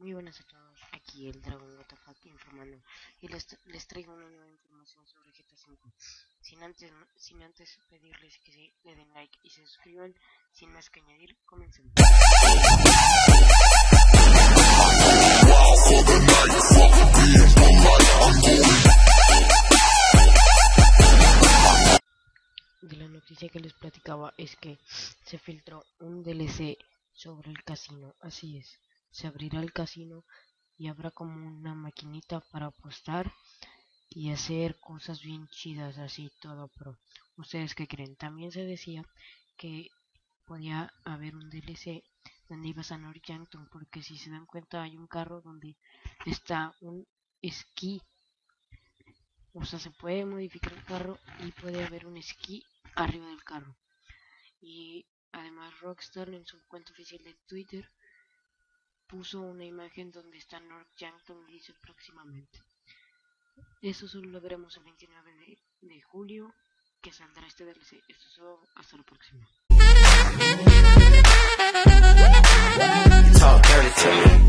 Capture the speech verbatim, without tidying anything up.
Muy buenas a todos, aquí el Dragon W T F informando y les, les traigo una nueva información sobre G T A cinco. Sin antes, sin antes pedirles que se, le den like y se suscriban. Sin más que añadir, comencemos. De la noticia que les platicaba es que se filtró un D L C sobre el casino. Así es, se abrirá el casino y habrá como una maquinita para apostar y hacer cosas bien chidas, así todo pro. ¿Ustedes qué creen? También se decía que podía haber un D L C donde ibas a North Yankton, porque si se dan cuenta hay un carro donde está un esquí. O sea, se puede modificar el carro y puede haber un esquí arriba del carro. Y además Rockstar en su cuenta oficial de Twitter puso una imagen donde está North Yankton y dice próximamente. Eso solo lo veremos el veintinueve de, de julio que saldrá este D L C. Esto es todo, hasta la próxima.